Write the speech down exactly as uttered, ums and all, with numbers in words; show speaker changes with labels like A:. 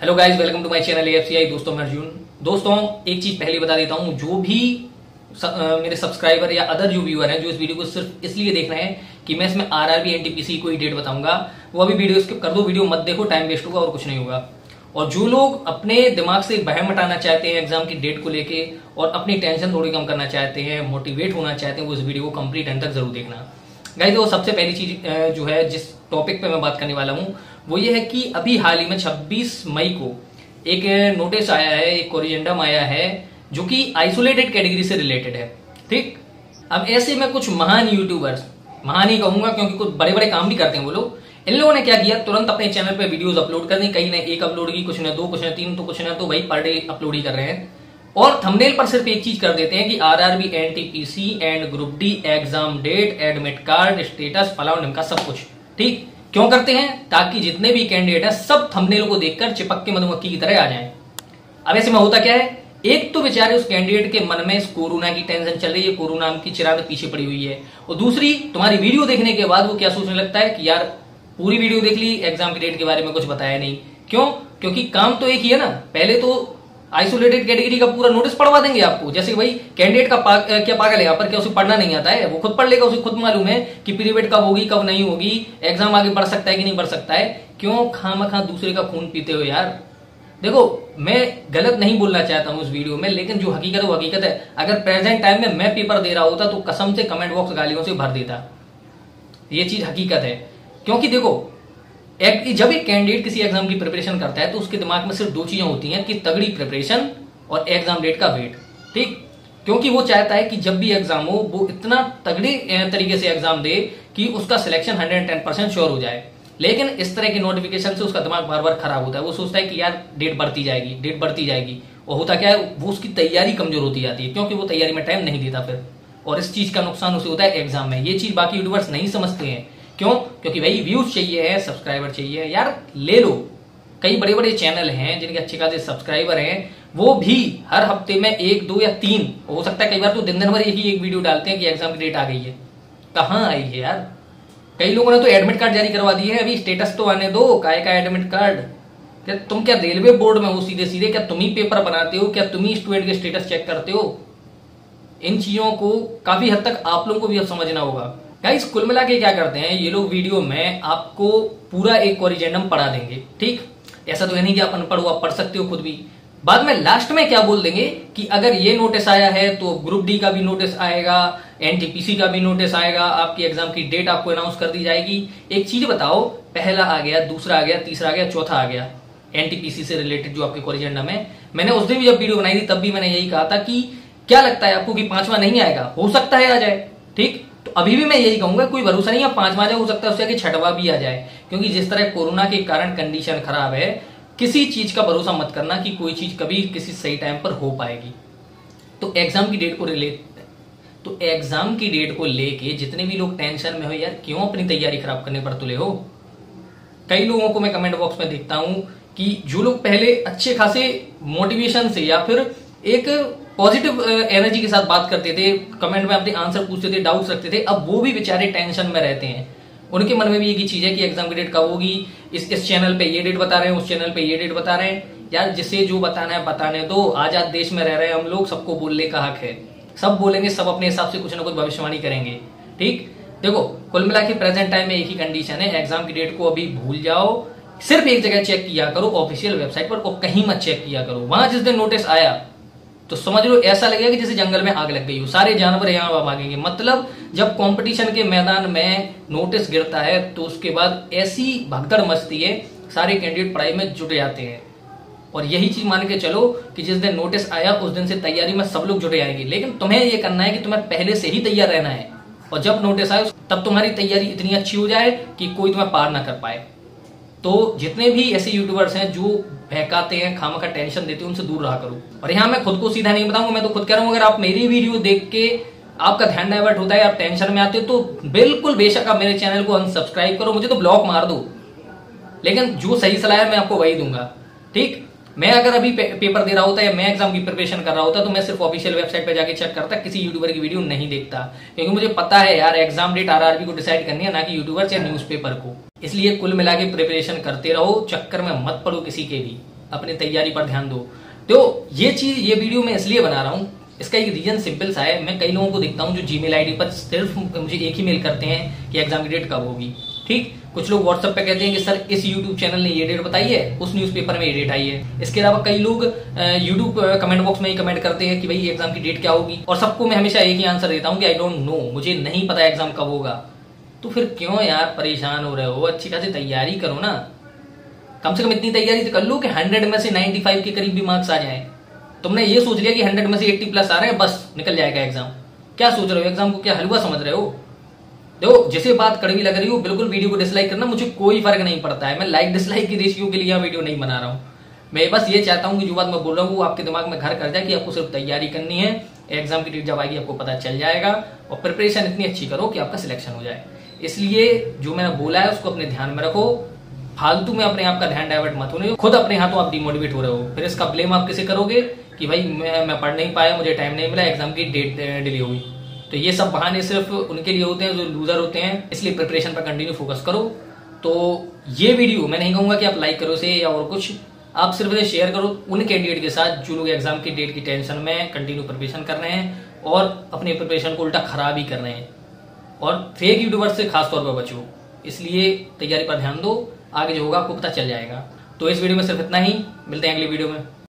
A: Hello guys, welcome to my channel AFCI. दोस्तों मैं अर्जुन। दोस्तों एक चीज पहले बता देता हूं, जो भी स, आ, मेरे सब्सक्राइबर या अदर जो व्यूअर हैं जो इस वीडियो को सिर्फ इसलिए देख रहे हैं कि मैं इसमें आरआरबी एनटीपीसी कोई डेट बताऊंगा, वो अभी वीडियो स्किप कर दो। वीडियो मत देखो, टाइम वेस्ट होगा और कुछ नहीं होगा। और जो लोग अपने दिमाग से बहम हटाना चाहते हैं एग्जाम की डेट को लेके और अपनी टेंशन थोड़ी कम करना चाहते हैं, मोटिवेट होना चाहते हैं, वो इस वीडियो को कंप्लीट एंड तक जरूर देखना। गाइस तो सबसे पहली चीज जो है, जिस टॉपिक पे मैं बात करने वाला हूं, वो ये है कि अभी हाल ही में छब्बीस मई को एक नोटिस आया है, एक कोरिजेंडम आया है जो कि आइसोलेटेड कैटेगरी से रिलेटेड है। ठीक, अब ऐसे में कुछ महान यूट्यूबर्स, महान ही कहूंगा क्योंकि कुछ बड़े बड़े काम भी करते हैं वो लोग, इन लोगों ने क्या किया, तुरंत अपने चैनल पे वीडियोस अपलोड कर दी। कई ने एक अपलोड की, कुछ ने दो, कुछ ने तीन, तो कुछ ने तो भाई पर डे अपलोड ही कर रहे हैं। और थंबनेल पर सिर्फ एक चीज कर देते हैं कि RRB NTPC and group D exam date, admit card, status, फलाना ढिमका सब कुछ। ठीक, क्यों करते हैं? ताकि जितने भी कैंडिडेट हैं सब थंबनेल को देखकर चिपक के मधुमक्खी की तरह आ जाएं। अब ऐसे में होता क्या है, एक तो बेचारे उस कैंडिडेट के मन में इस कोरोना की टेंशन चल रही है, कोरोना की चिराग पीछे पड़ी हुई है, और दूसरी तुम्हारी वीडियो देखने के बाद वो क्या सोचने लगता है कि यार पूरी वीडियो देख ली, एग्जाम की डेट के बारे में कुछ बताया नहीं। क्यों? क्योंकि काम तो एक ही है ना। पहले तो आइसोलेटेड कैटेगरी का पूरा नोटिस पढ़वा देंगे आपको, जैसे भाई कैंडिडेट का पा, क्या पागल है यहाँ पर, क्या उसे पढ़ना नहीं आता है? वो खुद पढ़ लेगा, उसे खुद मालूम है कि पीरियड कब होगी कब नहीं होगी, एग्जाम आगे बढ़ सकता है कि नहीं बढ़ सकता है। क्यों खामखा दूसरे का खून पीते हो यार? देखो, मैं गलत नहीं बोलना चाहता हूं इस वीडियो में, लेकिन जो हकीकत है वो हकीकत है। अगर प्रेजेंट टाइम में मैं पेपर दे रहा होता तो कसम से कमेंट बॉक्स गालियों से भर देता। ये चीज हकीकत है। क्योंकि देखो, एक, जब एक कैंडिडेट किसी एग्जाम की प्रिपरेशन करता है तो उसके दिमाग में सिर्फ दो चीजें होती हैं कि तगड़ी प्रिपरेशन और एग्जाम डेट का वेट। ठीक, क्योंकि वो चाहता है कि जब भी एग्जाम हो वो इतना तगड़े तरीके से एग्जाम दे कि उसका selection hundred ten percent sure हो जाए। लेकिन इस तरह के नोटिफिकेशन से उसका दिमाग बार बार खराब होता है। वो सोचता है कि यार डेट बढ़ती जाएगी, डेट बढ़ती जाएगी, और होता क्या है, वो उसकी तैयारी कमजोर होती जाती है क्योंकि वो तैयारी में टाइम नहीं देता फिर, और इस चीज का नुकसान उसे होता है एग्जाम में। ये चीज बाकी यूट्यूबर्स नहीं समझते हैं। क्यों? क्योंकि भाई व्यूज चाहिए है, सब्सक्राइबर चाहिए यार, ले लो। कई बड़े बड़े चैनल हैं जिनके अच्छे खासे सब्सक्राइबर हैं, वो भी हर हफ्ते में एक दो या तीन, हो सकता है कई बार तो दिन दिन भर एक ही एक वीडियो डालते हैं कि एग्जाम की डेट आ गई है। कहाँ आई है यार? कई लोगों ने तो एडमिट कार्ड जारी करवा दिए हैं, अभी स्टेटस तो आने दो। काय का एडमिट कार्ड? क्या तुम क्या रेलवे बोर्ड में हो सीधे सीधे? क्या तुम ही पेपर बनाते हो? क्या तुम ही स्टूडेंट के स्टेटस चेक करते हो? इन चीजों को काफी हद तक आप लोगों को भी अब समझना होगा। गाइस कुल मिला के क्या करते हैं ये लोग, वीडियो में आपको पूरा एक कोरिजेंडम पढ़ा देंगे। ठीक, ऐसा तो है नहीं कि आप अनपढ़ हो, आप पढ़ सकते हो खुद भी। बाद में लास्ट में क्या बोल देंगे कि अगर ये नोटिस आया है तो ग्रुप डी का भी नोटिस आएगा, एनटीपीसी का भी नोटिस आएगा, आपकी एग्जाम की डेट आपको अनाउंस कर दी जाएगी। एक चीज बताओ, पहला आ गया, दूसरा आ गया, तीसरा आ गया, चौथा आ गया एनटीपीसी से रिलेटेड जो आपके कोरिजेंडम है। मैंने उस दिन भी जब वीडियो बनाई थी तब भी मैंने यही कहा था कि क्या लगता है आपको कि पांचवा नहीं आएगा? हो सकता है आ जाए। ठीक, तो अभी भी मैं यही कहूंगा, कोई भरोसा नहीं है पांचवा जाए, हो सकता है उससे कि छठवा भी आ जाए। क्योंकि जिस तरह कोरोना के कारण कंडीशन खराब है, किसी चीज का भरोसा मत करना कि कोई चीज कभी किसी सही टाइम पर हो पाएगी। तो एग्जाम की डेट को रिलेट तो एग्जाम की डेट को लेके जितने भी लोग टेंशन में हो यार, क्यों अपनी तैयारी खराब करने पर तुले हो? कई लोगों को मैं कमेंट बॉक्स में देखता हूं कि जो लोग पहले अच्छे खासे मोटिवेशन से या फिर एक पॉजिटिव एनर्जी के साथ बात करते थे, कमेंट में अपने आंसर पूछते थे, डाउट्स रखते थे, अब वो भी बेचारे टेंशन में रहते हैं। उनके मन में भी एक ही चीज है कि एग्जाम की डेट कब होगी, इस इस चैनल पे ये डेट बता रहे हैं, उस चैनल पे ये डेट बता रहे हैं। यार जिसे जो बताना है बताने दो, आजाद देश में रह रहे हैं हम लोग, सबको बोलने का हक है। सब बोलेंगे, सब अपने हिसाब से कुछ ना कुछ भविष्यवाणी करेंगे। ठीक, देखो कुल मिला के प्रेजेंट टाइम में एक ही कंडीशन है, एग्जाम की डेट को अभी भूल जाओ। सिर्फ एक जगह चेक किया करो, ऑफिशियल वेबसाइट पर, और कहीं मत चेक किया करो। वहां जिस दिन नोटिस आया तो समझ लो ऐसा लगेगा कि जैसे जंगल में आग लग गई हो, सारे जानवर यहाँ भागेंगे। मतलब जब कंपटीशन के मैदान में नोटिस गिरता है तो उसके बाद ऐसी भगदड़ मचती है, सारे कैंडिडेट पढ़ाई में जुट जाते हैं। और यही चीज मान के चलो कि जिस दिन नोटिस आया उस दिन से तैयारी में सब लोग जुटे आएंगे। लेकिन तुम्हें यह करना है कि तुम्हें पहले से ही तैयार रहना है, और जब नोटिस आए तब तुम्हारी तैयारी इतनी अच्छी हो जाए कि कोई तुम्हें पार ना कर पाए। तो जितने भी ऐसे यूट्यूबर्स हैं जो बहकाते हैं, खामखा टेंशन देते हैं, उनसे दूर रहा करो। और यहाँ मैं खुद को सीधा नहीं बताऊंगा, मैं तो खुद कह रहा हूं, अगर आप मेरी वीडियो देख के आपका ध्यान डाइवर्ट होता है, आप टेंशन में आते हो, तो बिल्कुल बेशक आप मेरे चैनल को अनसब्सक्राइब करो, मुझे तो ब्लॉक मार दो, लेकिन जो सही सलाह है मैं आपको वही दूंगा। ठीक, मैं अगर अभी पे, पेपर दे रहा होता या मैं एग्जाम की प्रिपरेशन कर रहा होता तो मैं सिर्फ ऑफिशियल वेबसाइट पे जाके चेक करता, किसी यूट्यूबर की वीडियो नहीं देखता। क्योंकि मुझे पता है यार एग्जाम डेट आरआरबी को डिसाइड करनी है, ना कि यूट्यूबर या न्यूज़पेपर को। इसलिए कुल मिला के प्रिपरेशन करते रहो, चक्कर में मत पड़ो किसी के भी। अपनी तैयारी पर ध्यान दो। तो ये चीज, ये वीडियो मैं इसलिए बना रहा हूं, इसका एक रीजन सिंपल सा है। मैं कई लोगों को देखता हूं जो जीमेल आईडी पर सिर्फ मुझे एक ही मेल करते हैं कि एग्जाम की डेट कब होगी। ठीक, कुछ लोग व्हाट्सएप पे कहते हैं कि सर इस यूट्यूब चैनल ने ये डेट बताई है, उस न्यूज़पेपर में ये डेट आई है। इसके अलावा कई लोग यूट्यूब कमेंट बॉक्स में ही कमेंट करते हैं कि भाई एग्जाम की डेट क्या होगी, और सबको मैं हमेशा एक ही आंसर देता हूं कि आई डोंट नो, मुझे नहीं पता एग्जाम कब होगा। तो फिर क्यों यार परेशान हो रहे हो, अच्छी खासी तैयारी करो ना। कम से कम इतनी तैयारी तो कर लो कि हंड्रेड में से नाइन्टी फाइव के करीब भी मार्क्स आ जाए। तुमने ये सोच लिया कि हंड्रेड में से एट्टी प्लस आ रहे हैं, बस निकल जाएगा एग्जाम। क्या सोच रहे हो, एग्जाम को क्या हलवा समझ रहे हो? देखो, जिसे बात कड़वी लग रही हो बिल्कुल वीडियो को डिसलाइक करना, मुझे कोई फर्क नहीं पड़ता है। मैं लाइक डिसलाइक की रेशियो के लिए वीडियो नहीं बना रहा हूं। मैं बस ये चाहता हूं कि जो बात मैं बोल रहा हूं वो आपके दिमाग में घर कर जाए कि आपको सिर्फ तैयारी करनी है। एग्जाम की डेट जब आएगी आपको पता चल जाएगा, और प्रिपरेशन इतनी अच्छी करो कि आपका सिलेक्शन हो जाए। इसलिए जो मैंने बोला है उसको अपने ध्यान में रखो, फालतू में अपने आप का ध्यान डाइवर्ट मत होने दो। खुद अपने हाथों आप डिमोटिवेट हो रहे हो, फिर इसका ब्लेम आप किसे करोगे कि भाई मैं मैं पढ़ नहीं पाया, मुझे टाइम नहीं मिला, एग्जाम की डेट डिले हुई। तो ये सब बहाने सिर्फ उनके लिए होते हैं जो लूजर होते हैं। इसलिए प्रिपरेशन पर कंटिन्यू फोकस करो। तो ये वीडियो मैं नहीं कहूंगा कि आप लाइक करो से या और कुछ, आप सिर्फ इसे शेयर करो उन कैंडिडेट के साथ जो लोग एग्जाम की डेट की टेंशन में कंटिन्यू प्रिपरेशन कर रहे हैं और अपनी प्रिपरेशन को उल्टा खराब ही कर रहे हैं। और फेक यूट्यूबर से खासतौर पर बचो। इसलिए तैयारी पर ध्यान दो, आगे जो होगा आपको पता चल जाएगा। तो इस वीडियो में सिर्फ इतना ही, मिलते हैं अगली वीडियो में।